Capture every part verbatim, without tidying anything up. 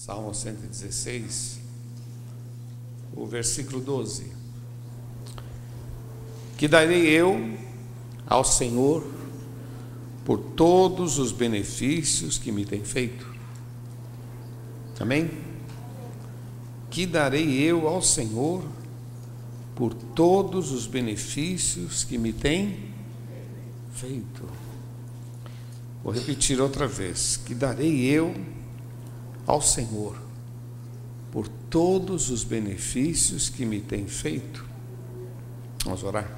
Salmo cento e dezesseis, o versículo doze. Que darei eu ao Senhor por todos os benefícios que me tem feito? Amém? Que darei eu ao Senhor por todos os benefícios que me tem feito? Vou repetir outra vez. Que darei eu ao Senhor por todos os benefícios que me tem feito? Vamos orar.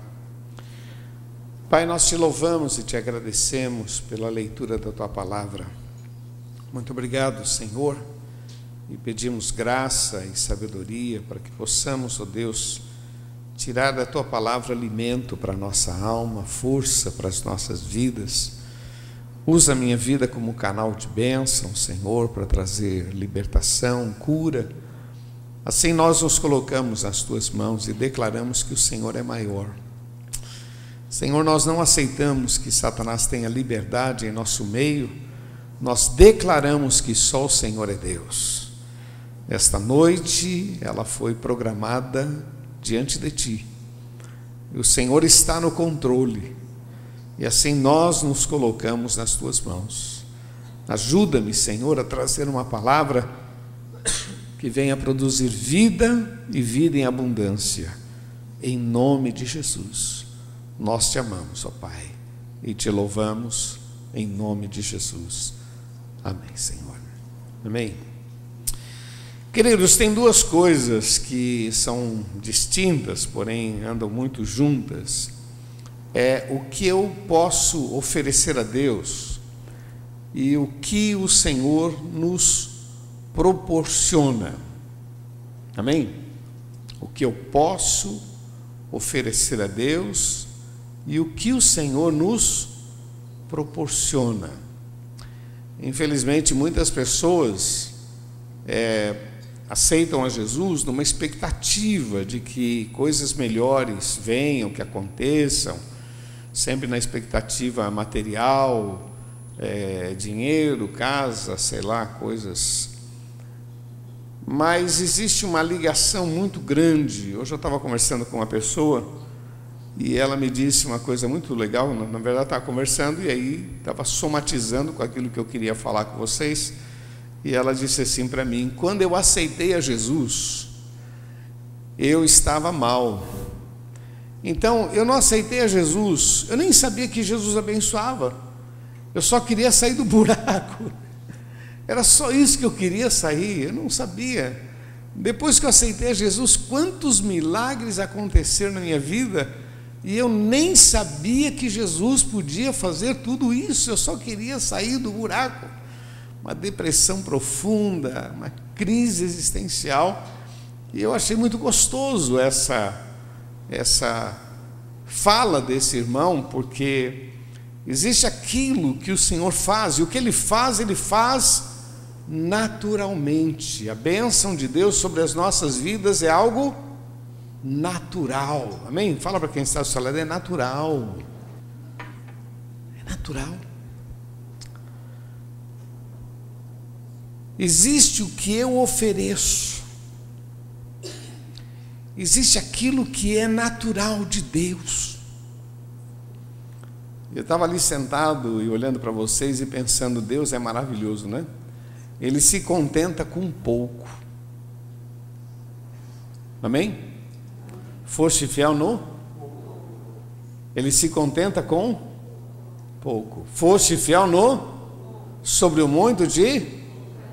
Pai, nós te louvamos e te agradecemos pela leitura da tua palavra. Muito obrigado, Senhor, e pedimos graça e sabedoria para que possamos, ó Deus, tirar da tua palavra alimento para a nossa alma, força para as nossas vidas. Usa a minha vida como canal de bênção, Senhor, para trazer libertação, cura. Assim nós nos colocamos nas tuas mãos e declaramos que o Senhor é maior. Senhor, nós não aceitamos que Satanás tenha liberdade em nosso meio. Nós declaramos que só o Senhor é Deus. Esta noite ela foi programada diante de ti. E o Senhor está no controle. E assim nós nos colocamos nas tuas mãos. Ajuda-me, Senhor, a trazer uma palavra que venha produzir vida e vida em abundância. Em nome de Jesus. Nós te amamos, ó Pai, e te louvamos em nome de Jesus. Amém, Senhor. Amém. Queridos, tem duas coisas que são distintas, porém andam muito juntas. É o que eu posso oferecer a Deus e o que o Senhor nos proporciona. Amém? O que eu posso oferecer a Deus e o que o Senhor nos proporciona. Infelizmente, muitas pessoas é, aceitam a Jesus numa expectativa de que coisas melhores venham, que aconteçam, sempre na expectativa material, é, dinheiro, casa, sei lá, coisas. Mas existe uma ligação muito grande. Hoje eu estava conversando com uma pessoa e ela me disse uma coisa muito legal. Na verdade, estava conversando e aí estava somatizando com aquilo que eu queria falar com vocês. E ela disse assim para mim: quando eu aceitei a Jesus, eu estava mal. Então, eu não aceitei a Jesus, eu nem sabia que Jesus abençoava, eu só queria sair do buraco, era só isso que eu queria sair, eu não sabia. Depois que eu aceitei a Jesus, quantos milagres aconteceram na minha vida, e eu nem sabia que Jesus podia fazer tudo isso, eu só queria sair do buraco. Uma depressão profunda, uma crise existencial, e eu achei muito gostoso essa essa fala desse irmão, porque existe aquilo que o Senhor faz, e o que Ele faz, Ele faz naturalmente. A bênção de Deus sobre as nossas vidas é algo natural, amém? Fala para quem está do seu lado, é natural, é natural. Existe o que eu ofereço, existe aquilo que é natural de Deus. Eu estava ali sentado e olhando para vocês e pensando, Deus é maravilhoso, né? Ele se contenta com pouco. Amém? Foste fiel no? Ele se contenta com pouco. Foste fiel no? Sobre o muito de?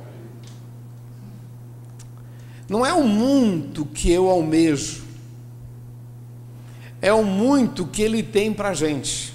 Não é o muito que eu almejo, é o muito que Ele tem para a gente.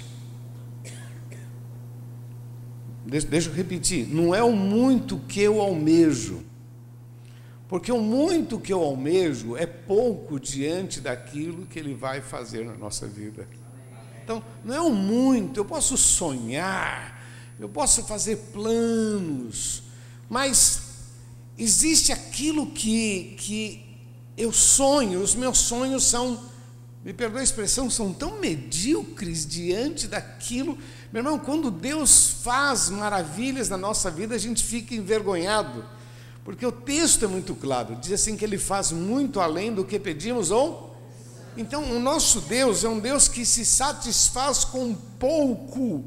Deixa, deixa eu repetir, não é o muito que eu almejo, porque o muito que eu almejo é pouco diante daquilo que Ele vai fazer na nossa vida. Então, não é o muito, eu posso sonhar, eu posso fazer planos, mas existe aquilo que, que eu sonho, os meus sonhos são, me perdoe a expressão, são tão medíocres diante daquilo. Meu irmão, quando Deus faz maravilhas na nossa vida, a gente fica envergonhado, Porque o texto é muito claro, diz assim que Ele faz muito além do que pedimos ou... Então o nosso Deus é um Deus que se satisfaz com pouco.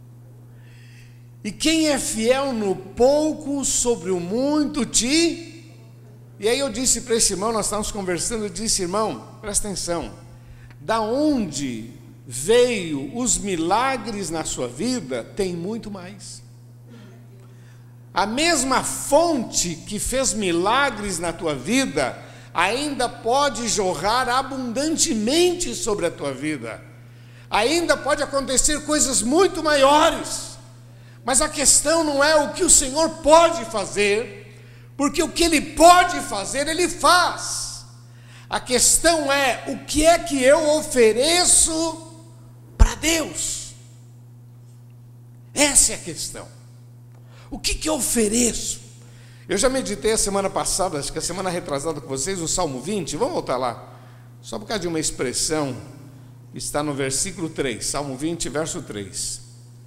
E quem é fiel no pouco, sobre o muito te... E aí eu disse para esse irmão, nós estávamos conversando, eu disse: irmão, presta atenção, da onde veio os milagres na sua vida, tem muito mais. A mesma fonte que fez milagres na tua vida, ainda pode jorrar abundantemente sobre a tua vida. Ainda pode acontecer coisas muito maiores. Mas a questão não é o que o Senhor pode fazer, porque o que Ele pode fazer, Ele faz. A questão é, o que é que eu ofereço para Deus? Essa é a questão. O que que eu ofereço? Eu já meditei a semana passada, acho que a semana retrasada com vocês, o Salmo vinte, vamos voltar lá, só por causa de uma expressão que está no versículo três, Salmo vinte, verso três.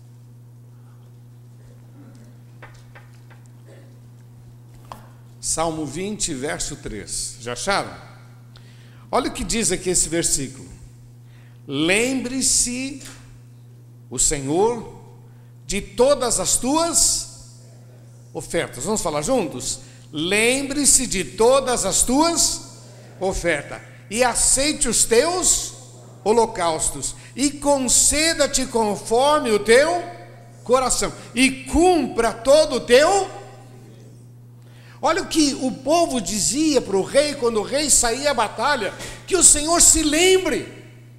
Salmo vinte, verso três. Já acharam? Olha o que diz aqui esse versículo. Lembre-se o Senhor de todas as tuas ofertas. Vamos falar juntos? Lembre-se de todas as tuas ofertas e aceite os teus holocaustos e conceda-te conforme o teu coração e cumpra todo o teu... Olha o que o povo dizia para o rei, quando o rei saía à batalha, que o Senhor se lembre.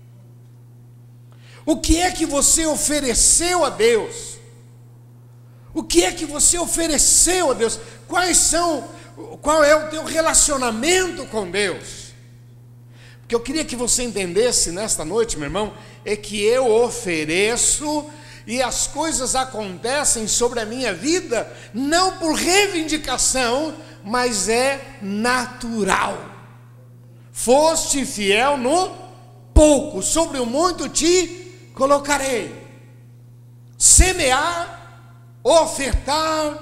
O que é que você ofereceu a Deus? O que é que você ofereceu a Deus? Quais são, qual é o teu relacionamento com Deus? Porque eu queria que você entendesse nesta noite, meu irmão, é que eu ofereço... E as coisas acontecem sobre a minha vida, não por reivindicação, mas é natural. Foste fiel no pouco, sobre o muito te colocarei. Semear, ofertar,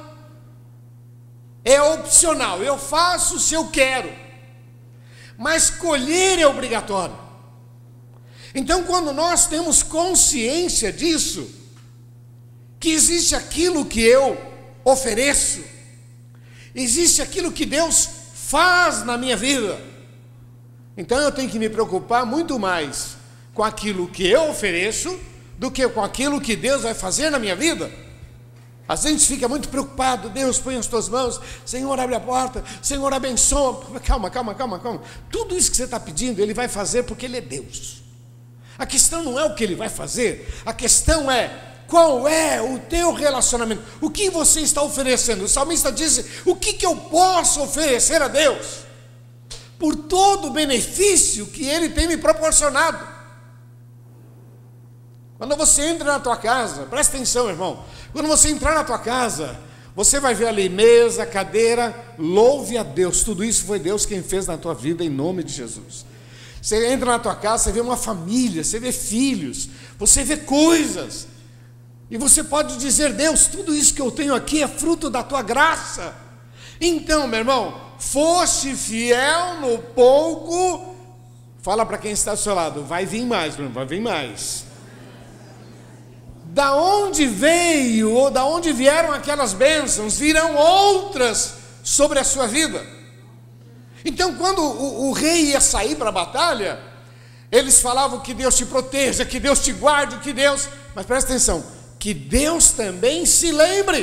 é opcional, eu faço se eu quero, mas colher é obrigatório. Então, quando nós temos consciência disso, que existe aquilo que eu ofereço, existe aquilo que Deus faz na minha vida, então eu tenho que me preocupar muito mais com aquilo que eu ofereço do que com aquilo que Deus vai fazer na minha vida. Às vezes a gente fica muito preocupado: Deus, põe as tuas mãos, Senhor, abre a porta, Senhor, abençoa. Calma, calma, calma, calma. Tudo isso que você está pedindo, Ele vai fazer porque Ele é Deus. A questão não é o que Ele vai fazer, a questão é qual é o teu relacionamento, o que você está oferecendo. O salmista diz: o que, que eu posso oferecer a Deus? Por todo o benefício que Ele tem me proporcionado. Quando você entra na tua casa, presta atenção, irmão, quando você entrar na tua casa, você vai ver ali mesa, cadeira, louve a Deus, tudo isso foi Deus quem fez na tua vida, em nome de Jesus. Você entra na tua casa, você vê uma família, você vê filhos, você vê coisas, e você pode dizer: Deus, tudo isso que eu tenho aqui é fruto da tua graça. Então, meu irmão, foste fiel no pouco, fala para quem está ao seu lado: vai vir mais, meu irmão, vai vir mais. Da onde veio, ou da onde vieram aquelas bênçãos, virão outras sobre a sua vida. Então, quando o, o rei ia sair para a batalha, eles falavam que Deus te proteja, que Deus te guarde, que Deus... Mas presta atenção, que Deus também se lembre.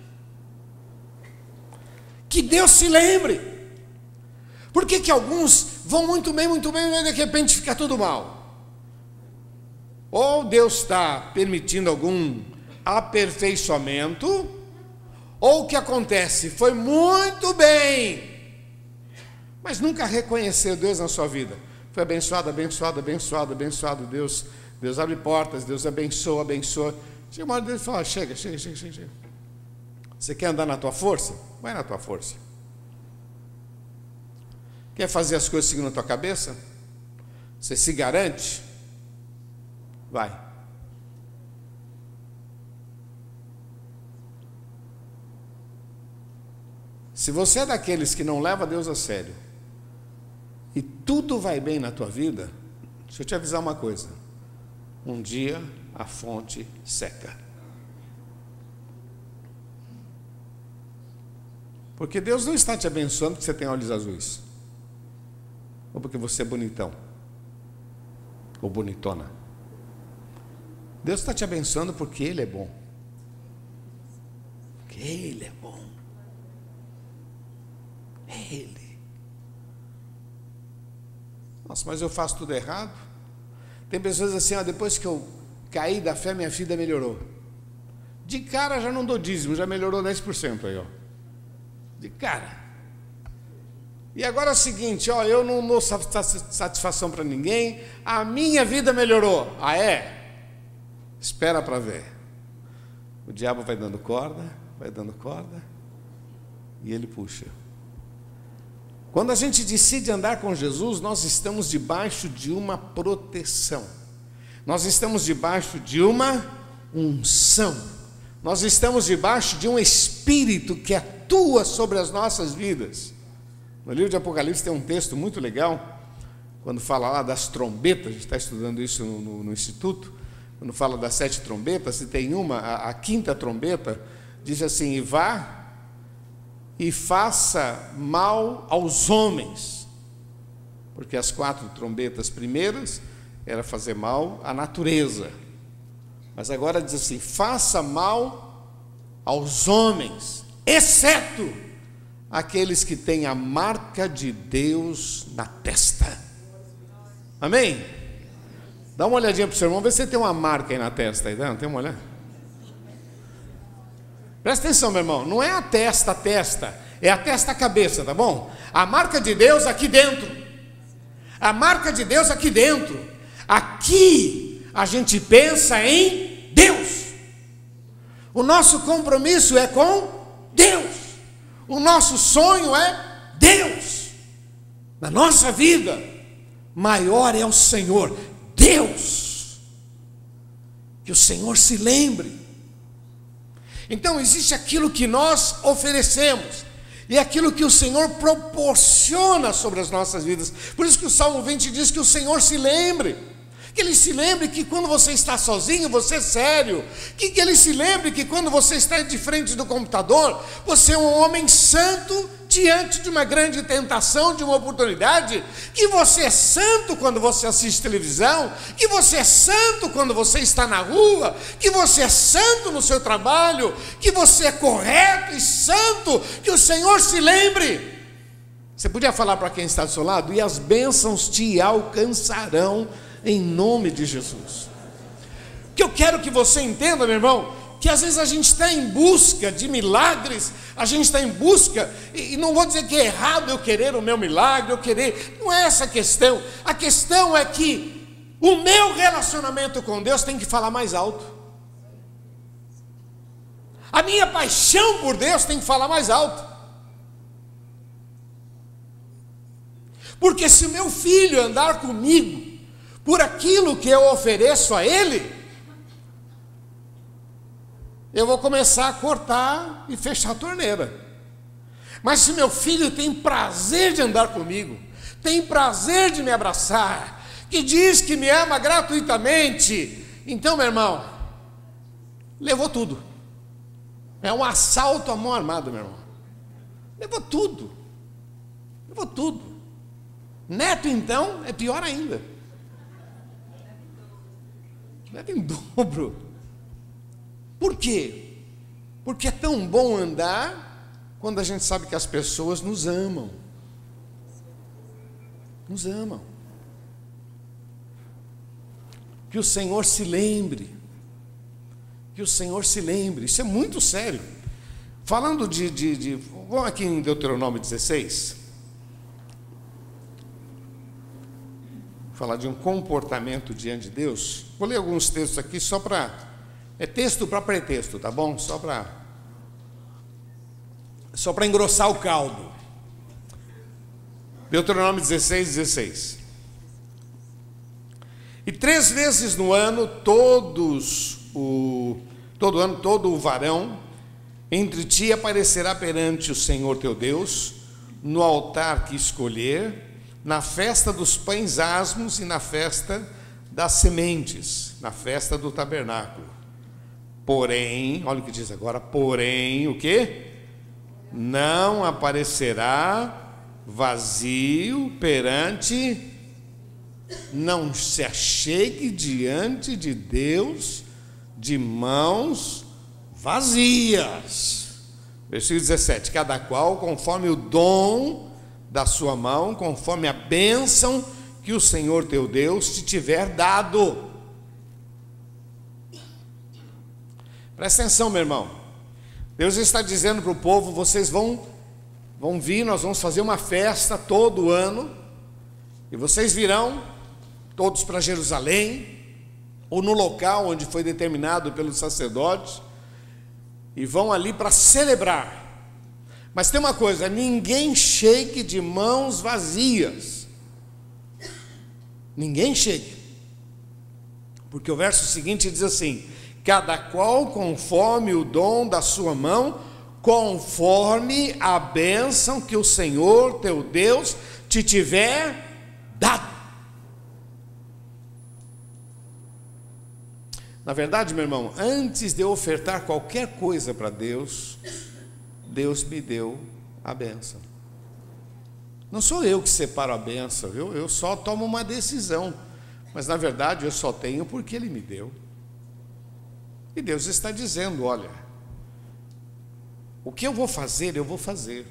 Que Deus se lembre. Por que que alguns vão muito bem, muito bem, e de repente fica tudo mal? Ou Deus está permitindo algum aperfeiçoamento, ou o que acontece? Foi muito bem, mas nunca reconheceu Deus na sua vida. Foi abençoado, abençoado, abençoado, abençoado. Deus, Deus abre portas, Deus abençoa, abençoa. Chega uma hora Deus fala: chega, chega, chega, chega, chega. Você quer andar na tua força? Vai na tua força. Quer fazer as coisas segundo a tua cabeça? Você se garante? Vai. Se você é daqueles que não leva Deus a sério e tudo vai bem na tua vida, deixa eu te avisar uma coisa: um dia a fonte seca. Porque Deus não está te abençoando porque você tem olhos azuis, ou porque você é bonitão ou bonitona. Deus está te abençoando porque Ele é bom. Porque Ele é bom. Ele. Nossa, mas eu faço tudo errado. Tem pessoas assim, ó, depois que eu caí da fé, minha vida melhorou. De cara já não dou dízimo, já melhorou dez por cento aí, ó. De cara. E agora é o seguinte, ó, eu não dou satisfação para ninguém, a minha vida melhorou. Ah, é? Espera para ver. O diabo vai dando corda, vai dando corda, e ele puxa. Quando a gente decide andar com Jesus, nós estamos debaixo de uma proteção. Nós estamos debaixo de uma unção. Nós estamos debaixo de um Espírito que atua sobre as nossas vidas. No livro de Apocalipse tem um texto muito legal, quando fala lá das trombetas, a gente está estudando isso no, no, no Instituto, quando fala das sete trombetas, e tem uma, a, a quinta trombeta, diz assim: e vá e faça mal aos homens, porque as quatro trombetas primeiras era fazer mal à natureza, mas agora diz assim: faça mal aos homens, exceto aqueles que têm a marca de Deus na testa. Amém? Dá uma olhadinha para o seu irmão, vê se você tem uma marca aí na testa, aí, não tem uma olhada? Presta atenção, meu irmão, não é a testa, a testa, é a testa, a cabeça, tá bom? A marca de Deus aqui dentro, a marca de Deus aqui dentro, aqui a gente pensa em Deus, o nosso compromisso é com Deus, o nosso sonho é Deus, na nossa vida, maior é o Senhor, Deus, que o Senhor se lembre. Então existe aquilo que nós oferecemos e aquilo que o Senhor proporciona sobre as nossas vidas. Por isso que o Salmo vinte diz que o Senhor se lembre, que Ele se lembre que quando você está sozinho, você é sério, que, que Ele se lembre que quando você está de frente do computador, você é um homem santo diante de uma grande tentação, de uma oportunidade, que você é santo quando você assiste televisão, que você é santo quando você está na rua, que você é santo no seu trabalho, que você é correto e santo, que o Senhor se lembre. Você podia falar para quem está do seu lado: e as bênçãos te alcançarão em nome de Jesus. O que eu quero que você entenda, meu irmão, que às vezes a gente está em busca de milagres, a gente está em busca, e não vou dizer que é errado eu querer o meu milagre, eu querer, não é essa a questão. A questão é que o meu relacionamento com Deus tem que falar mais alto, a minha paixão por Deus tem que falar mais alto, porque se o meu filho andar comigo por aquilo que eu ofereço a ele, eu vou começar a cortar e fechar a torneira. Mas se meu filho tem prazer de andar comigo, tem prazer de me abraçar, que diz que me ama gratuitamente, então, meu irmão, levou tudo. É um assalto à mão armada, meu irmão. Levou tudo. Levou tudo. Neto, então, é pior ainda. Leva em dobro. Por quê? Porque é tão bom andar quando a gente sabe que as pessoas nos amam. Nos amam. Que o Senhor se lembre. Que o Senhor se lembre. Isso é muito sério. Falando de... de, de vamos aqui em Deuteronômio dezesseis. Falar de um comportamento diante de Deus. Vou ler alguns textos aqui só para... É texto para pretexto, tá bom? Só para só para engrossar o caldo. Deuteronômio dezesseis, dezesseis. E três vezes no ano, todos o, todo ano, todo o varão entre ti aparecerá perante o Senhor teu Deus, no altar que escolher, na festa dos pães asmos e na festa das sementes, na festa do tabernáculo. Porém, olha o que diz agora, porém, o quê? Não aparecerá vazio perante, não se achegue diante de Deus de mãos vazias. Versículo dezessete, cada qual conforme o dom da sua mão, conforme a bênção que o Senhor teu Deus te tiver dado. Presta atenção, meu irmão. Deus está dizendo para o povo, vocês vão, vão vir, nós vamos fazer uma festa todo ano, e vocês virão todos para Jerusalém, ou no local onde foi determinado pelos sacerdotes, e vão ali para celebrar. Mas tem uma coisa, ninguém chegue de mãos vazias. Ninguém chegue. Porque o verso seguinte diz assim: cada qual conforme o dom da sua mão, conforme a bênção que o Senhor teu Deus te tiver dado. Na verdade, meu irmão, antes de eu ofertar qualquer coisa para Deus, Deus me deu a bênção. Não sou eu que separo a bênção, eu, eu só tomo uma decisão, mas na verdade eu só tenho porque Ele me deu. E Deus está dizendo, olha, o que eu vou fazer, eu vou fazer,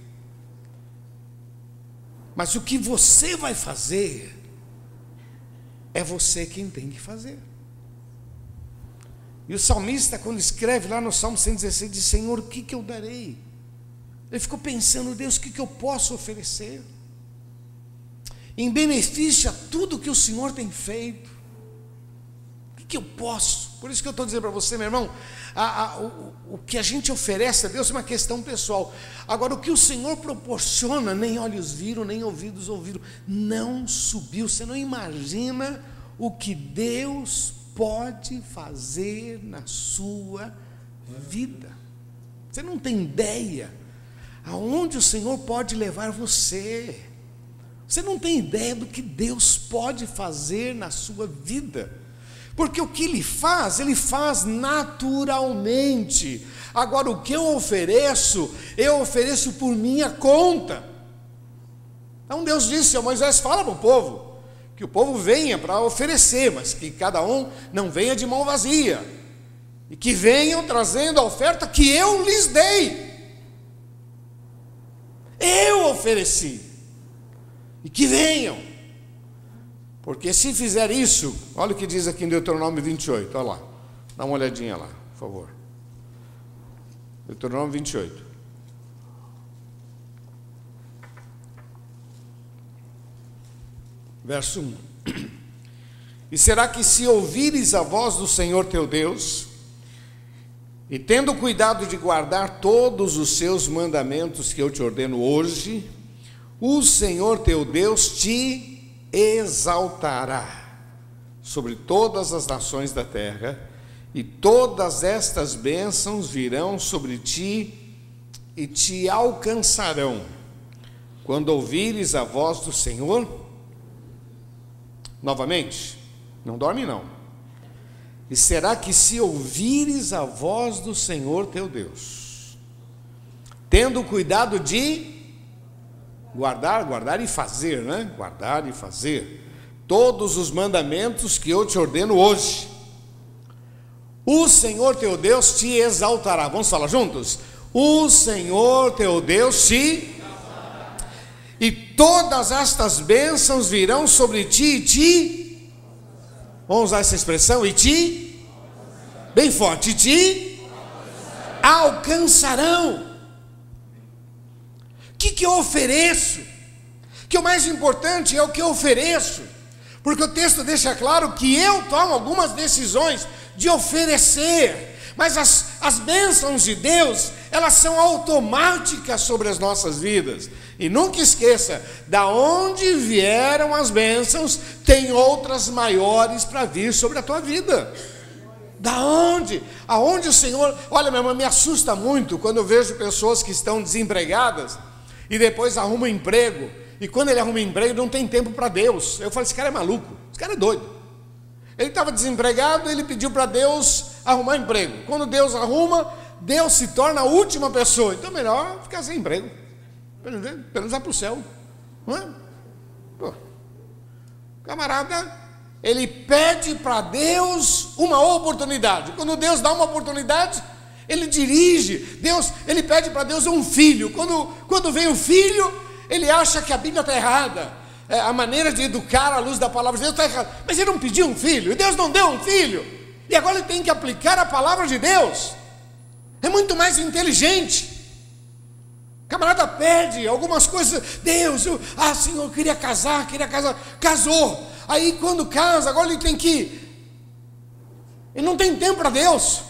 mas o que você vai fazer, é você quem tem que fazer. E o salmista, quando escreve lá no Salmo cento e dezesseis, diz: Senhor, o que, que eu darei? Ele ficou pensando, Deus, o que, que eu posso oferecer em benefício a tudo que o Senhor tem feito? O que, que eu posso? Por isso que eu estou dizendo para você, meu irmão, a, a, o, o que a gente oferece a Deus é uma questão pessoal. Agora, o que o Senhor proporciona, nem olhos viram, nem ouvidos ouviram, não subiu. Você não imagina o que Deus pode fazer na sua vida. Você não tem ideia aonde o Senhor pode levar você. Você não tem ideia do que Deus pode fazer na sua vida, porque o que Ele faz, Ele faz naturalmente. Agora, o que eu ofereço, eu ofereço por minha conta. Então Deus disse a Moisés: fala para o povo, que o povo venha para oferecer, mas que cada um não venha de mão vazia, e que venham trazendo a oferta que eu lhes dei. Eu ofereci, e que venham, porque se fizer isso, olha o que diz aqui em Deuteronômio vinte e oito, olha lá, dá uma olhadinha lá, por favor. Deuteronômio vinte e oito, verso um: e será que se ouvires a voz do Senhor teu Deus, e tendo cuidado de guardar todos os seus mandamentos que eu te ordeno hoje, o Senhor teu Deus te exaltará sobre todas as nações da terra, e todas estas bênçãos virão sobre ti e te alcançarão, quando ouvires a voz do Senhor. Novamente, não dorme não. E será que se ouvires a voz do Senhor teu Deus, tendo cuidado de guardar, guardar e fazer, né? Guardar e fazer todos os mandamentos que eu te ordeno hoje, o Senhor teu Deus te exaltará. Vamos falar juntos? O Senhor teu Deus te exaltará. E todas estas bênçãos virão sobre ti e te... Vamos usar essa expressão, e te, bem forte, e te alcançarão. O que, que eu ofereço? Que o mais importante é o que eu ofereço, porque o texto deixa claro que eu tomo algumas decisões de oferecer, mas as, as bênçãos de Deus, elas são automáticas sobre as nossas vidas. E nunca esqueça, da onde vieram as bênçãos, tem outras maiores para vir sobre a tua vida. Da onde? Aonde o Senhor... Olha, meu irmão, me assusta muito quando eu vejo pessoas que estão desempregadas e depois arrumam emprego, e quando ele arruma emprego não tem tempo para Deus. Eu falo, esse cara é maluco, esse cara é doido. Ele estava desempregado, ele pediu para Deus arrumar emprego. Quando Deus arruma, Deus se torna a última pessoa. Então melhor ficar sem emprego, pelo menos vai para o céu, não é? Pô, camarada, ele pede para Deus uma oportunidade. Quando Deus dá uma oportunidade, ele dirige. Deus, ele pede para Deus um filho. Quando, quando vem o filho, ele acha que a Bíblia está errada, é, a maneira de educar à luz da palavra de Deus está errada. Mas ele não pediu um filho, e Deus não deu um filho, e agora ele tem que aplicar a palavra de Deus. É muito mais inteligente. O camarada pede algumas coisas. Deus, eu, ah Senhor, eu queria casar, queria casar. Casou. Aí quando casa, agora ele tem que... Ele não tem tempo para Deus.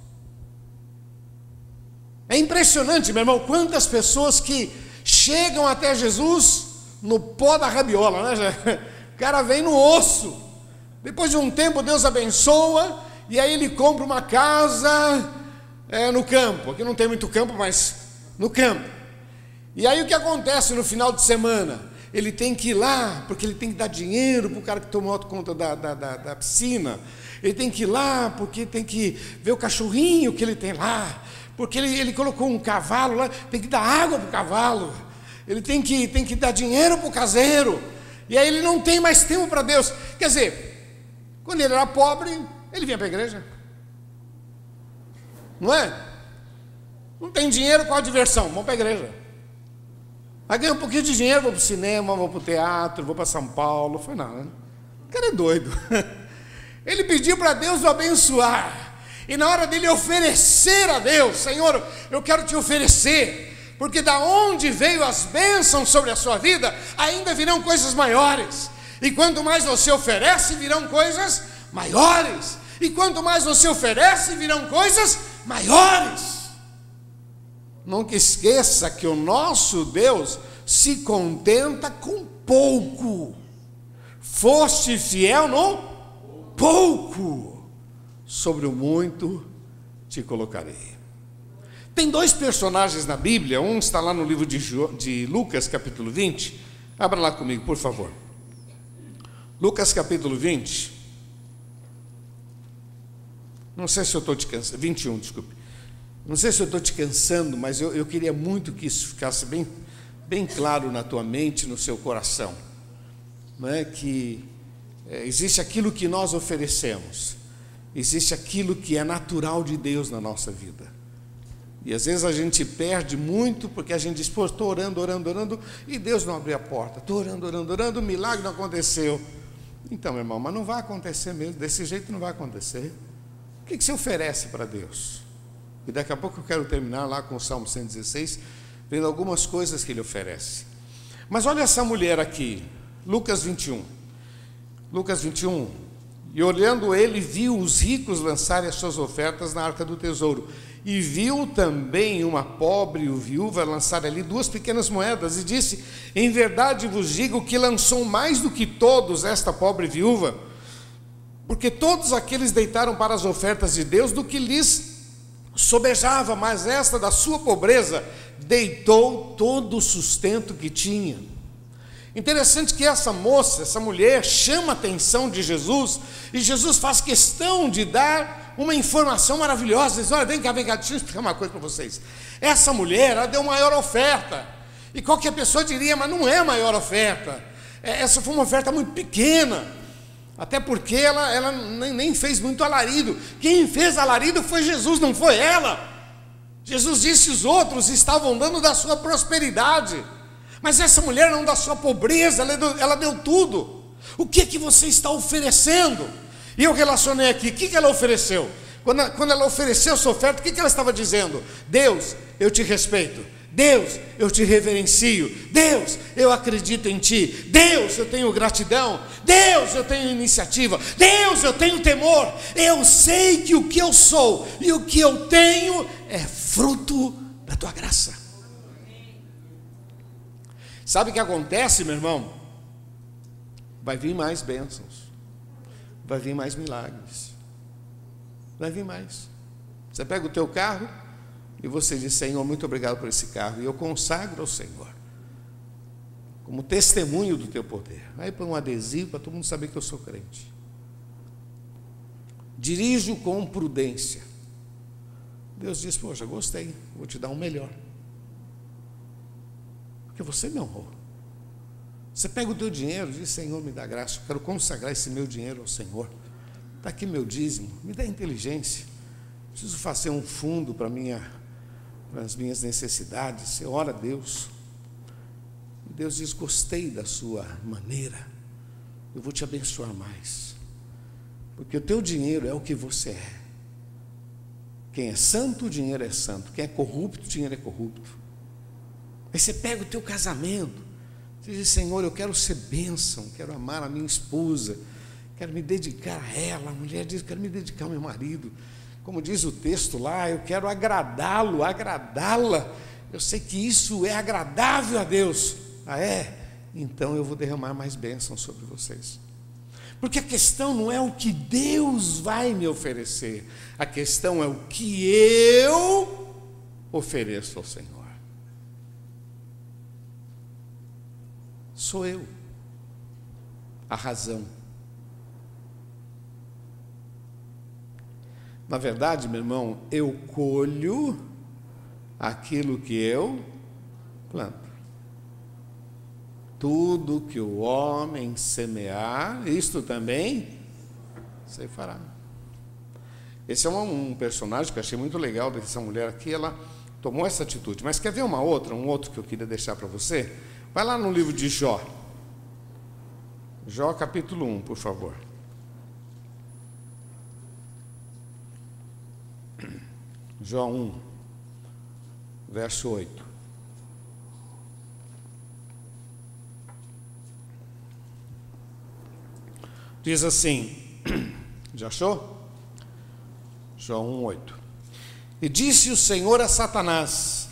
É impressionante, meu irmão, quantas pessoas que chegam até Jesus no pó da rabiola, né? O cara vem no osso. Depois de um tempo Deus abençoa, e aí ele compra uma casa é, no campo. Aqui não tem muito campo, mas no campo. E aí o que acontece no final de semana? Ele tem que ir lá, porque ele tem que dar dinheiro para o cara que tomou conta da, da, da, da piscina. Ele tem que ir lá, porque tem que ver o cachorrinho que ele tem lá. Porque ele, ele colocou um cavalo lá, tem que dar água para o cavalo. Ele tem que, tem que dar dinheiro para o caseiro. E aí ele não tem mais tempo para Deus. Quer dizer, quando ele era pobre, ele vinha para a igreja. Não é? Não tem dinheiro, qual a diversão? Vamos para a igreja. Aí ganha um pouquinho de dinheiro, vou para o cinema, vou para o teatro, vou para São Paulo. Foi nada, né? O cara é doido. Ele pediu para Deus o abençoar. E na hora dele oferecer a Deus, Senhor, eu quero te oferecer, porque da onde veio as bênçãos sobre a sua vida, ainda virão coisas maiores. E quanto mais você oferece, virão coisas maiores. E quanto mais você oferece, virão coisas maiores. Nunca esqueça que o nosso Deus se contenta com pouco. Foste fiel no pouco, sobre o muito te colocarei. Tem dois personagens na Bíblia, um está lá no livro de, jo, de Lucas, capítulo vinte. Abra lá comigo, por favor. Lucas, capítulo vinte. Não sei se eu estou te cansando. vinte e um, desculpe. Não sei se eu estou te cansando, mas eu, eu queria muito que isso ficasse bem, bem claro na tua mente, no seu coração. Não é? Que é, existe aquilo que nós oferecemos. Existe aquilo que é natural de Deus na nossa vida. E às vezes a gente perde muito porque a gente diz, pô, estou orando, orando, orando, e Deus não abriu a porta. Estou orando, orando, orando, o milagre não aconteceu. Então, meu irmão, mas não vai acontecer mesmo, desse jeito não vai acontecer. O que, que você oferece para Deus? E daqui a pouco eu quero terminar lá com o Salmo cento e dezesseis, vendo algumas coisas que ele oferece. Mas olha essa mulher aqui, Lucas vinte e um. Lucas vinte e um. E olhando ele, viu os ricos lançarem as suas ofertas na arca do tesouro. E viu também uma pobre viúva lançar ali duas pequenas moedas. E disse, em verdade vos digo que lançou mais do que todos esta pobre viúva. Porque todos aqueles deitaram para as ofertas de Deus do que lhes sobejava. Mas esta da sua pobreza deitou todo o sustento que tinha. Interessante que essa moça, essa mulher, chama a atenção de Jesus, e Jesus faz questão de dar uma informação maravilhosa. Diz, olha, vem cá, vem cá, deixa eu explicar uma coisa para vocês. Essa mulher, ela deu maior oferta, e qualquer pessoa diria, mas não é a maior oferta, essa foi uma oferta muito pequena, até porque ela, ela nem, nem fez muito alarido. Quem fez alarido foi Jesus, não foi ela. Jesus disse, os outros estavam dando da sua prosperidade, mas essa mulher não da sua pobreza, ela deu, ela deu tudo. O que que você está oferecendo? E eu relacionei aqui, o que que ela ofereceu? Quando, quando ela ofereceu sua oferta, o que que ela estava dizendo? Deus, eu te respeito. Deus, eu te reverencio. Deus, eu acredito em ti. Deus, eu tenho gratidão. Deus, eu tenho iniciativa. Deus, eu tenho temor. Eu sei que o que eu sou e o que eu tenho é fruto da tua graça. Sabe o que acontece, meu irmão? Vai vir mais bênçãos, vai vir mais milagres, vai vir mais. Você pega o teu carro e você diz: Senhor, muito obrigado por esse carro, e eu consagro ao Senhor como testemunho do teu poder. Aí põe um adesivo para todo mundo saber que eu sou crente. Dirijo com prudência. Deus diz: poxa, gostei, vou te dar um melhor, porque você me honrou. Você pega o teu dinheiro e diz: Senhor, me dá graça, eu quero consagrar esse meu dinheiro ao Senhor. Está aqui meu dízimo, me dá inteligência. Preciso fazer um fundo para, minha, para as minhas necessidades. Você ora a Deus. E Deus diz: gostei da sua maneira, eu vou te abençoar mais, porque o teu dinheiro é o que você é. Quem é santo, o dinheiro é santo. Quem é corrupto, o dinheiro é corrupto. Aí você pega o teu casamento, você diz: Senhor, eu quero ser bênção, quero amar a minha esposa, quero me dedicar a ela. A mulher diz: quero me dedicar ao meu marido. Como diz o texto lá, eu quero agradá-lo, agradá-la. Eu sei que isso é agradável a Deus. Ah, é? Então eu vou derramar mais bênção sobre vocês. Porque a questão não é o que Deus vai me oferecer, a questão é o que eu ofereço ao Senhor. Sou eu a razão. Na verdade, meu irmão, eu colho aquilo que eu planto. Tudo que o homem semear, isto também se fará. Esse é um, um personagem que eu achei muito legal dessa mulher aqui. Ela tomou essa atitude. Mas quer ver uma outra, um outro que eu queria deixar para você? Vai lá no livro de Jó. Jó capítulo um, por favor. Jó um, verso oito. Diz assim, já achou? Jó um, oito. E disse o Senhor a Satanás: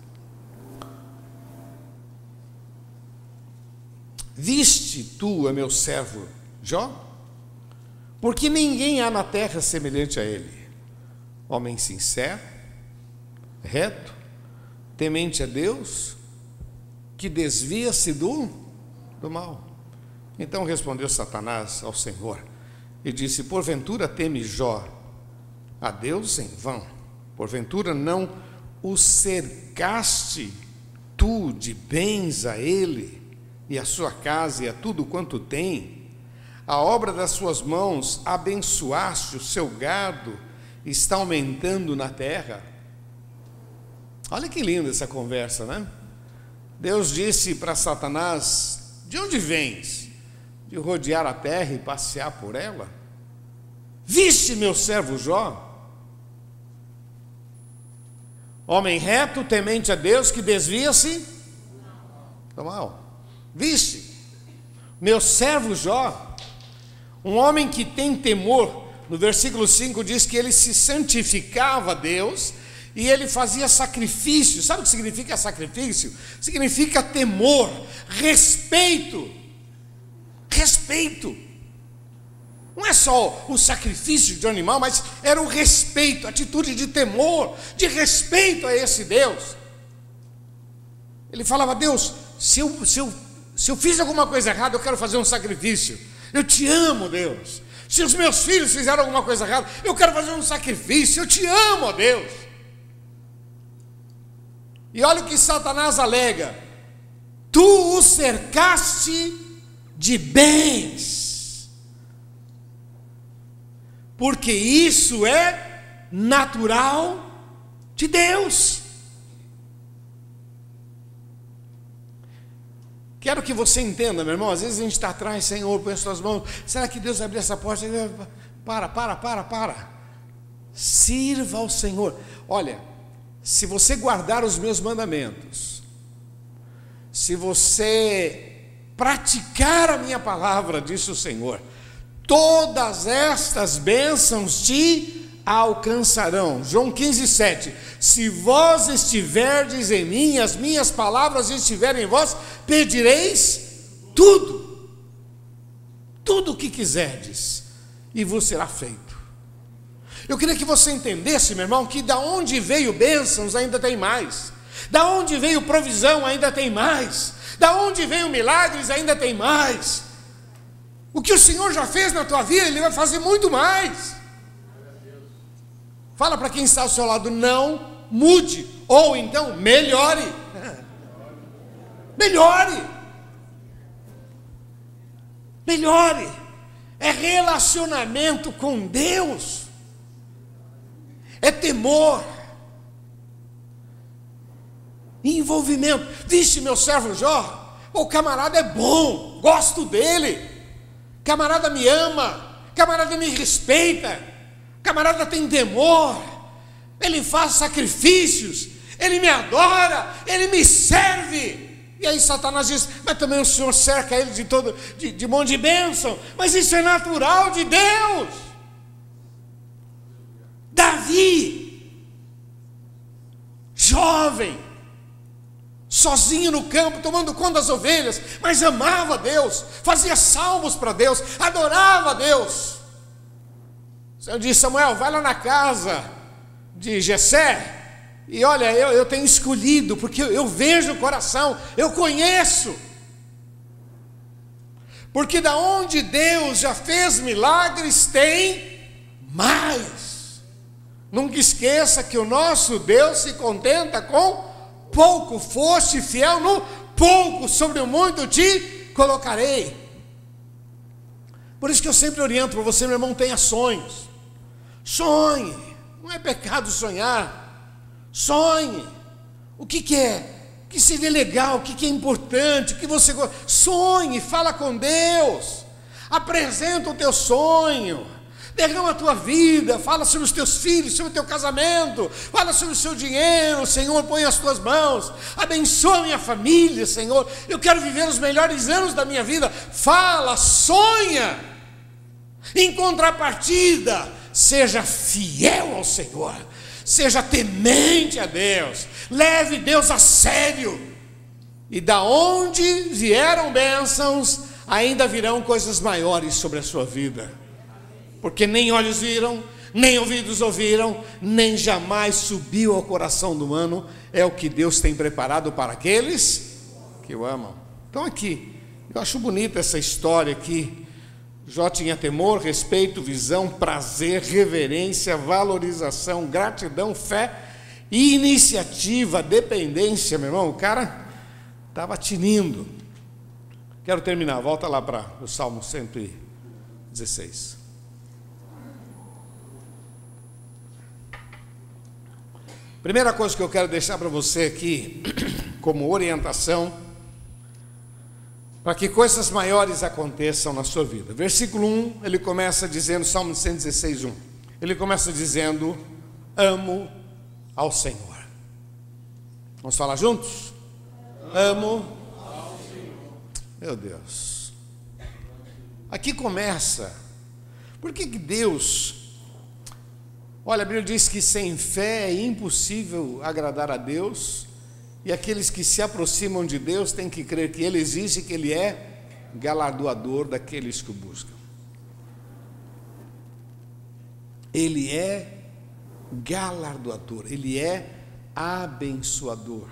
viste tu a meu servo Jó? Porque ninguém há na terra semelhante a ele, homem sincero, reto, temente a Deus, que desvia-se do, do mal. Então respondeu Satanás ao Senhor e disse: porventura teme Jó a Deus em vão? Porventura não o cercaste tu de bens a ele, e a sua casa e a tudo quanto tem? A obra das suas mãos abençoaste, o seu gado está aumentando na terra. Olha que linda essa conversa, né? Deus disse para Satanás: de onde vens? De rodear a terra e passear por ela? Viste meu servo Jó? Homem reto, temente a Deus, que desvia-se do mal. Viste meu servo Jó, um homem que tem temor. No versículo cinco diz que ele se santificava a Deus e ele fazia sacrifício. Sabe o que significa sacrifício? Significa temor, respeito. Respeito. Não é só o sacrifício de um animal, mas era o respeito, atitude de temor, de respeito a esse Deus. Ele falava: Deus, se eu, se eu, se eu fiz alguma coisa errada, eu quero fazer um sacrifício. Eu te amo, Deus. Se os meus filhos fizeram alguma coisa errada, eu quero fazer um sacrifício. Eu te amo, ó Deus. E olha o que Satanás alega: tu o cercaste de bens, porque isso é natural de Deus. Quero que você entenda, meu irmão. Às vezes a gente está atrás: Senhor, põe as suas mãos. Será que Deus vai abrir essa porta? Para, para, para, para. Sirva ao Senhor. Olha, se você guardar os meus mandamentos, se você praticar a minha palavra, disse o Senhor, todas estas bênçãos te alcançarão. João quinze, sete. Se vós estiverdes em mim, as minhas palavras estiverem em vós, pedireis tudo, tudo o que quiserdes, e vos será feito. Eu queria que você entendesse, meu irmão, que da onde veio bênçãos ainda tem mais, da onde veio provisão ainda tem mais, da onde veio milagres ainda tem mais. O que o Senhor já fez na tua vida, Ele vai fazer muito mais. Fala para quem está ao seu lado, não mude, ou então melhore. Melhore. Melhore. É relacionamento com Deus. É temor. Envolvimento. Vixe, meu servo Jó, o camarada é bom, gosto dele. Camarada me ama, camarada me respeita, camarada tem temor, ele faz sacrifícios, ele me adora, ele me serve. E aí Satanás diz, mas também o Senhor cerca ele de todo, de, de monte de bênção. Mas isso é natural de Deus. Davi, jovem, sozinho no campo, tomando conta das ovelhas, mas amava Deus, fazia salmos para Deus, adorava a Deus. O Senhor disse, Samuel, vai lá na casa de Jessé, e olha, eu, eu tenho escolhido, porque eu, eu vejo o coração, eu conheço. Porque da onde Deus já fez milagres, tem mais. Nunca esqueça que o nosso Deus se contenta com pouco. Foste fiel no pouco, sobre o muito te colocarei. Por isso que eu sempre oriento para você, meu irmão, tenha sonhos. Sonhe, não é pecado sonhar. Sonhe. O que, que é? O que seria legal, o que, que é importante, o que você gosta. Sonhe, fala com Deus. Apresenta o teu sonho. Derrama a tua vida, fala sobre os teus filhos, sobre o teu casamento, fala sobre o seu dinheiro. Senhor, põe as tuas mãos, abençoa a minha família, Senhor, eu quero viver os melhores anos da minha vida. Fala, sonha. Em contrapartida, seja fiel ao Senhor, seja temente a Deus, leve Deus a sério, e da onde vieram bênçãos, ainda virão coisas maiores sobre a sua vida. Porque nem olhos viram, nem ouvidos ouviram, nem jamais subiu ao coração do humano, é o que Deus tem preparado para aqueles que o amam. Então aqui, eu acho bonita essa história aqui. Jó tinha temor, respeito, visão, prazer, reverência, valorização, gratidão, fé, iniciativa, dependência, meu irmão. O cara estava tinindo. Quero terminar, volta lá para o Salmo cento e dezesseis. Primeira coisa que eu quero deixar para você aqui, como orientação, para que coisas maiores aconteçam na sua vida. Versículo um, ele começa dizendo, Salmo cento e dezesseis, um, ele começa dizendo, amo ao Senhor. Vamos falar juntos? Amo ao Senhor. Meu Deus. Aqui começa. Por que que Deus... Olha, a Bíblia diz que sem fé é impossível agradar a Deus, e aqueles que se aproximam de Deus têm que crer que Ele existe e que Ele é galardoador daqueles que o buscam. Ele é galardoador, Ele é abençoador.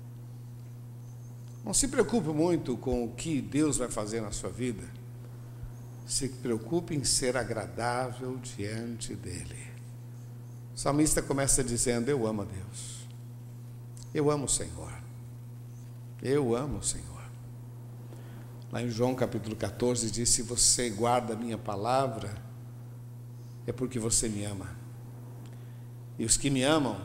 Não se preocupe muito com o que Deus vai fazer na sua vida, se preocupe em ser agradável diante dEle. O salmista começa dizendo, eu amo a Deus, eu amo o Senhor, eu amo o Senhor. Lá em João capítulo catorze diz, se você guarda a minha palavra, é porque você me ama. E os que me amam,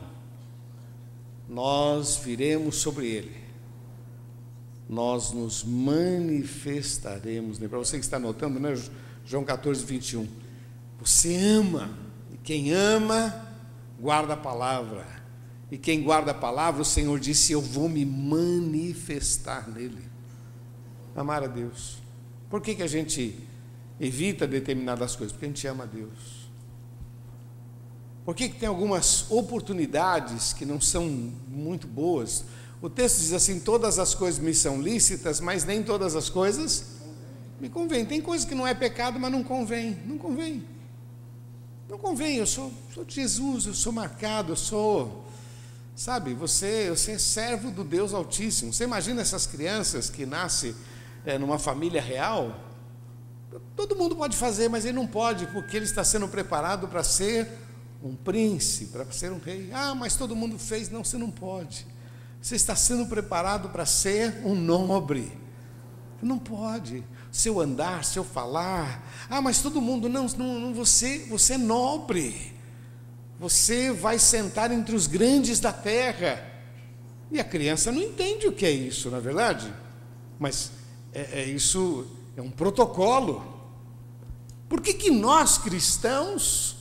nós viremos sobre ele, nós nos manifestaremos. Para você que está anotando, né? João catorze, vinte e um, você ama, e quem ama, guarda a palavra, e quem guarda a palavra, o Senhor disse, eu vou me manifestar nele. Amar a Deus. Por que que a gente evita determinadas coisas? Porque a gente ama a Deus. Por que que tem algumas oportunidades que não são muito boas? O texto diz assim, todas as coisas me são lícitas, mas nem todas as coisas me convêm. Tem coisa que não é pecado, mas não convém, não convém. Não convém, eu sou, sou de Jesus, eu sou marcado, eu sou, sabe, você, você é servo do Deus Altíssimo. Você imagina essas crianças que nascem é, numa família real? Todo mundo pode fazer, mas ele não pode, porque ele está sendo preparado para ser um príncipe, para ser um rei. Ah, mas todo mundo fez. Não, você não pode. Você está sendo preparado para ser um nobre. Não pode. Seu andar, seu falar. Ah, mas todo mundo. Não, não, não você, você é nobre. Você vai sentar entre os grandes da terra. E a criança não entende o que é isso, não é verdade? Mas é, é isso, é um protocolo. Por que que nós cristãos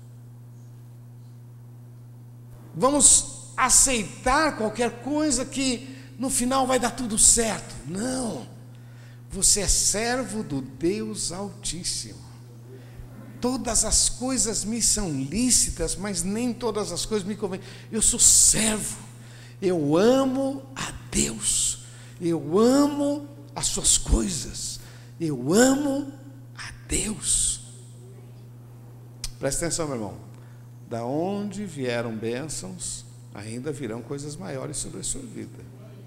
vamos aceitar qualquer coisa que no final vai dar tudo certo? Não, você é servo do Deus Altíssimo. Todas as coisas me são lícitas, mas nem todas as coisas me convêm. Eu sou servo, eu amo a Deus, eu amo as suas coisas, eu amo a Deus. Presta atenção, meu irmão. Da onde vieram bênçãos, ainda virão coisas maiores sobre a sua vida.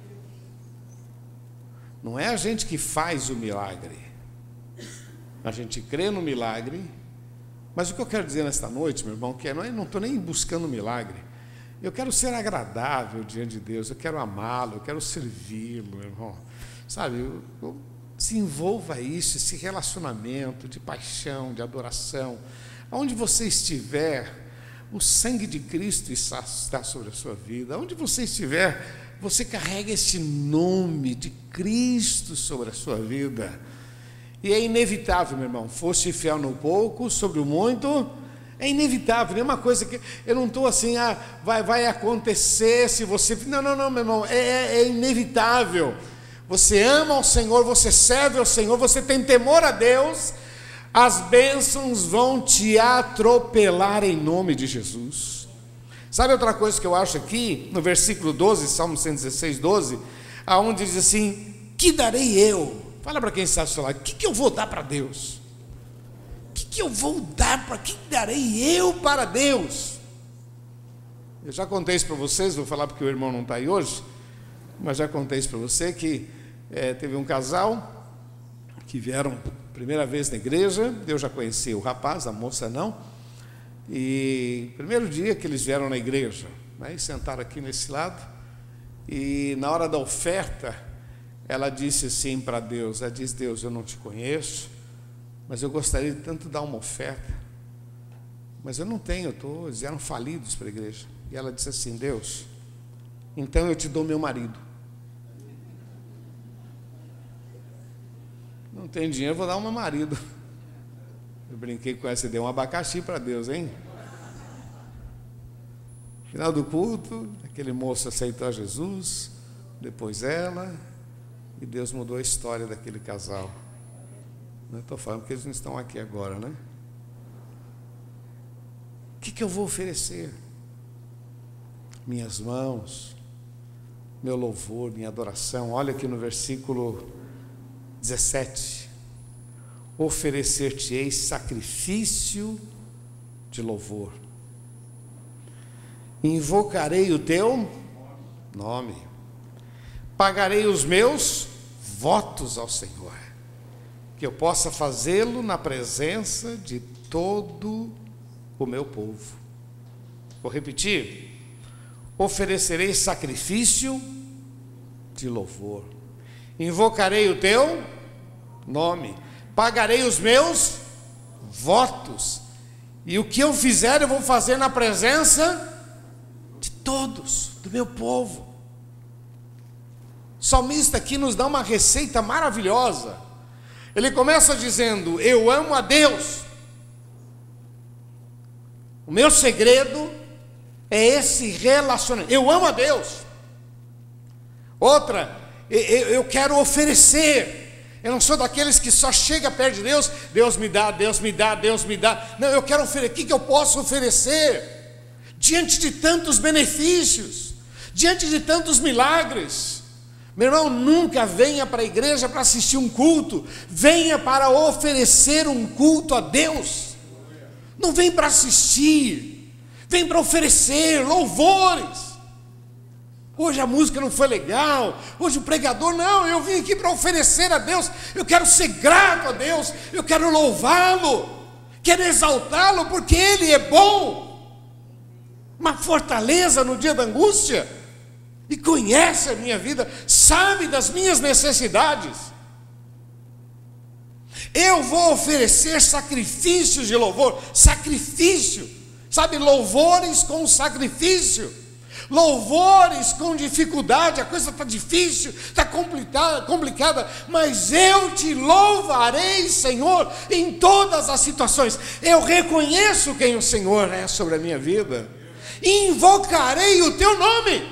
Não é a gente que faz o milagre. A gente crê no milagre. Mas o que eu quero dizer nesta noite, meu irmão, que é, não estou nem buscando milagre. Eu quero ser agradável diante de Deus. Eu quero amá-lo, eu quero servi-lo, meu irmão. Sabe, eu, eu, se envolva isso, esse relacionamento de paixão, de adoração. Aonde você estiver, o sangue de Cristo está sobre a sua vida. Onde você estiver, você carrega esse nome de Cristo sobre a sua vida. E é inevitável, meu irmão, foste fiel no pouco, sobre o muito, é inevitável, nenhuma coisa que, eu não estou assim, ah, vai, vai acontecer se você, não, não, não, meu irmão, é, é, é inevitável. Você ama ao Senhor, você serve ao Senhor, você tem temor a Deus, as bênçãos vão te atropelar em nome de Jesus. Sabe outra coisa que eu acho aqui, no versículo doze, Salmo cento e dezesseis, doze, aonde diz assim, que darei eu? Fala para quem está ao seu lado, o que, que eu vou dar para Deus? O que, que eu vou dar para, o que darei eu para Deus? Eu já contei isso para vocês, vou falar porque o irmão não está aí hoje, mas já contei isso para você, que é, teve um casal que vieram primeira vez na igreja, eu já conhecia o rapaz, a moça não, e primeiro dia que eles vieram na igreja, né, e sentaram aqui nesse lado, e na hora da oferta, ela disse assim para Deus, ela disse, Deus, eu não te conheço, mas eu gostaria de tanto dar uma oferta, mas eu não tenho, eu tô, eles eram falidos para a igreja, e ela disse assim, Deus, então eu te dou meu marido. Não tenho dinheiro, vou dar o meu marido. Eu brinquei com essa, dei um abacaxi para Deus, hein? Final do culto, aquele moço aceitou a Jesus, depois ela, e Deus mudou a história daquele casal. Não estou falando porque eles não estão aqui agora, né? O que, que eu vou oferecer? Minhas mãos, meu louvor, minha adoração. Olha aqui no versículo dezessete. Oferecer-te-ei sacrifício de louvor. Invocarei o teu nome. Pagarei os meus votos ao Senhor, que eu possa fazê-lo na presença de todo o meu povo. Vou repetir. Oferecerei sacrifício de louvor. Invocarei o teu nome. Pagarei os meus votos. E o que eu fizer, eu vou fazer na presença de todos, do meu povo. O salmista aqui nos dá uma receita maravilhosa. Ele começa dizendo, eu amo a Deus. O meu segredo é esse relacionamento. Eu amo a Deus. Outra, eu, eu quero oferecer. Eu não sou daqueles que só chega perto de Deus, Deus me dá, Deus me dá, Deus me dá. Não, eu quero oferecer. O que, que eu posso oferecer? Diante de tantos benefícios, diante de tantos milagres. Meu irmão, nunca venha para a igreja para assistir um culto. Venha para oferecer um culto a Deus. Não vem para assistir, vem para oferecer louvores. Hoje a música não foi legal, hoje o pregador, não, eu vim aqui para oferecer a Deus, eu quero ser grato a Deus, eu quero louvá-lo, quero exaltá-lo, porque Ele é bom, uma fortaleza no dia da angústia, e conhece a minha vida, sabe das minhas necessidades. Eu vou oferecer sacrifícios de louvor, sacrifício, sabe, louvores com sacrifício. Louvores com dificuldade, a coisa está difícil, está complicada, complicada, mas eu te louvarei, Senhor, em todas as situações. Eu reconheço quem o Senhor é sobre a minha vida, e invocarei o teu nome.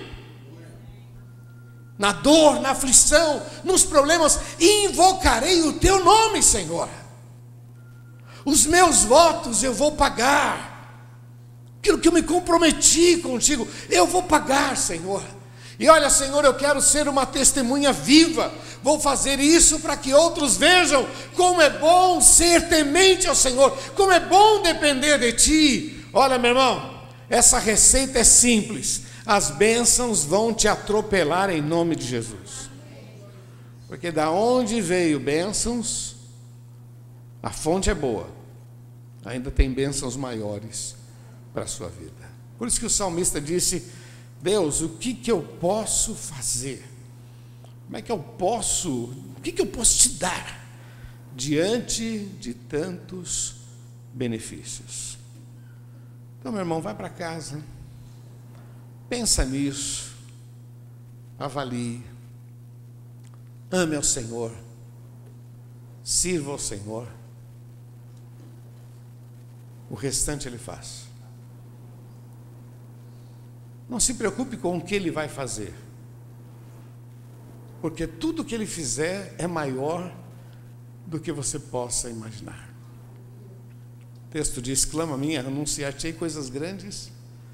Na dor, na aflição, nos problemas, invocarei o teu nome, Senhor. Os meus votos eu vou pagar. Aquilo que eu me comprometi contigo, eu vou pagar, Senhor. E olha, Senhor, eu quero ser uma testemunha viva. Vou fazer isso para que outros vejam como é bom ser temente ao Senhor, como é bom depender de Ti. Olha, meu irmão, essa receita é simples. As bênçãos vão te atropelar em nome de Jesus. Porque da onde veio bênçãos, a fonte é boa. Ainda tem bênçãos maiores para a sua vida. Por isso que o salmista disse: Deus, o que que eu posso fazer? Como é que eu posso, o que que eu posso te dar diante de tantos benefícios? Então, meu irmão, vai para casa, pensa nisso, avalie, ame ao Senhor, sirva ao Senhor, o restante Ele faz. Não se preocupe com o que Ele vai fazer, porque tudo que Ele fizer é maior do que você possa imaginar. O texto diz: clama a mim, anunciar-te-ei coisas grandes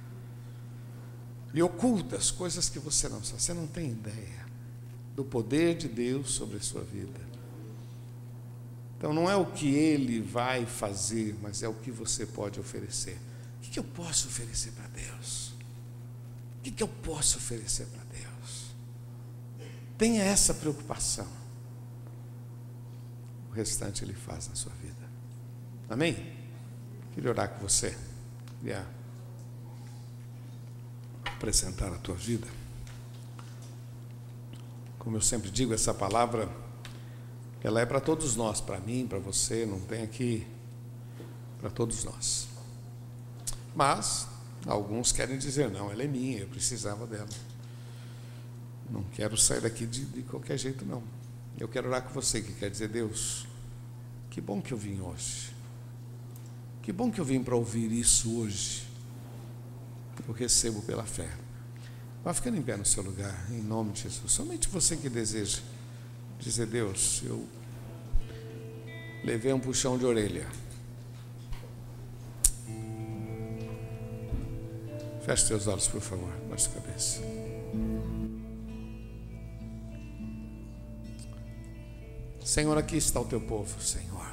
e ocultas, coisas que você não sabe. Você não tem ideia do poder de Deus sobre a sua vida. Então não é o que Ele vai fazer, mas é o que você pode oferecer. O que eu posso oferecer para Deus? O que eu posso oferecer para Deus? Tenha essa preocupação. O restante Ele faz na sua vida. Amém? Queria orar com você. Queria apresentar a tua vida. Como eu sempre digo, essa palavra, ela é para todos nós, para mim, para você, não tem aqui, para todos nós. Mas alguns querem dizer: não, ela é minha, eu precisava dela. Não quero sair daqui de, de qualquer jeito, não. Eu quero orar com você, que quer dizer: Deus, que bom que eu vim hoje. Que bom que eu vim para ouvir isso hoje. Eu recebo pela fé. Vá ficando em pé no seu lugar, em nome de Jesus. Somente você que deseja dizer: Deus, eu levei um puxão de orelha. Feche seus olhos, por favor, baixe a cabeça. Senhor, aqui está o teu povo, Senhor.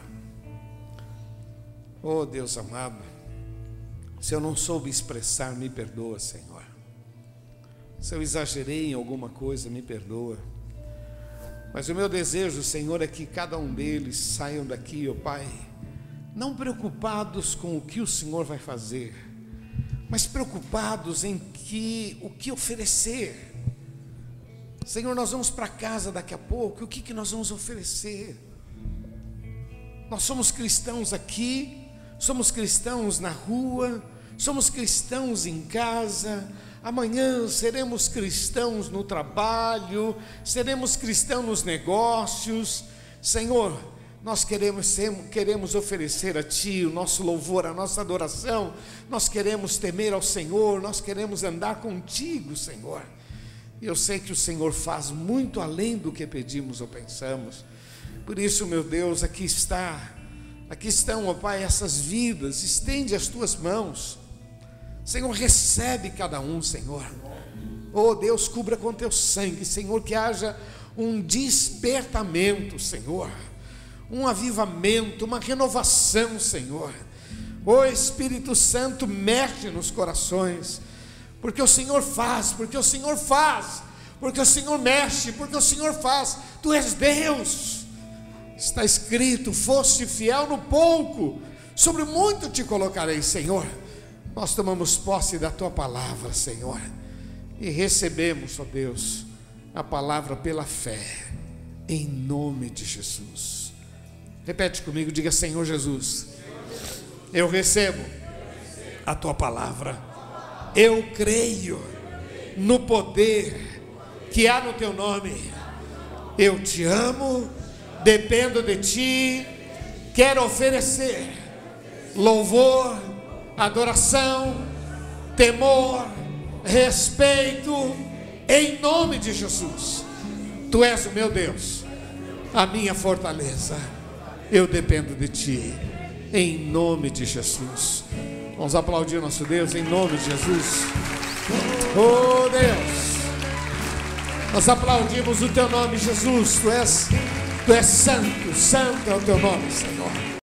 Oh, Deus amado, se eu não soube expressar, me perdoa, Senhor. Se eu exagerei em alguma coisa, me perdoa. Mas o meu desejo, Senhor, é que cada um deles saiam daqui, ó Pai, não preocupados com o que o Senhor vai fazer, mas preocupados em que, o que oferecer. Senhor, nós vamos para casa daqui a pouco, o que, que nós vamos oferecer? Nós somos cristãos aqui, somos cristãos na rua, somos cristãos em casa. Amanhã seremos cristãos no trabalho, seremos cristãos nos negócios. Senhor, nós queremos, queremos oferecer a Ti o nosso louvor, a nossa adoração. Nós queremos temer ao Senhor, nós queremos andar contigo, Senhor. E eu sei que o Senhor faz muito além do que pedimos ou pensamos. Por isso, meu Deus, aqui está, aqui estão, ó Pai, essas vidas. Estende as Tuas mãos, Senhor, recebe cada um, Senhor. Oh Deus, cubra com Teu sangue, Senhor, que haja um despertamento, Senhor, um avivamento, uma renovação, Senhor. Ô Espírito Santo, mexe nos corações, porque o Senhor faz, porque o Senhor faz, porque o Senhor mexe, porque o Senhor faz. Tu és Deus. Está escrito: foste fiel no pouco, sobre muito te colocarei, Senhor. Nós tomamos posse da tua palavra, Senhor, e recebemos, ó Deus, a palavra pela fé, em nome de Jesus. Repete comigo, diga: Senhor Jesus, eu recebo a tua palavra, eu creio no poder que há no teu nome, eu te amo, dependo de ti, quero oferecer louvor, adoração, temor, respeito, em nome de Jesus. Tu és o meu Deus, a minha fortaleza, eu dependo de ti, em nome de Jesus. Vamos aplaudir nosso Deus em nome de Jesus. Oh Deus, nós aplaudimos o teu nome, Jesus. Tu és, tu és santo, santo é o teu nome, Senhor.